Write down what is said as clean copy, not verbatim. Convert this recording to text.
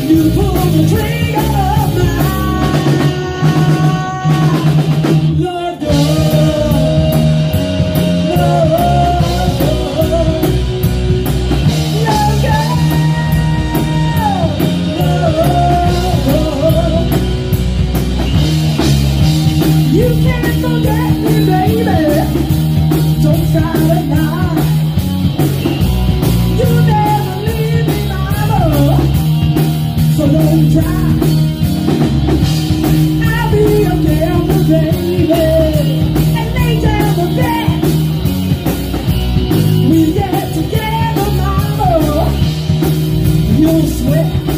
You pull the trigger of my love, you can't forget me, baby. Don't try to lie. You never leave me, mama. So don't try. I'll be your gambler, baby, and lay down the bed. We get together, mama. You'll sweat.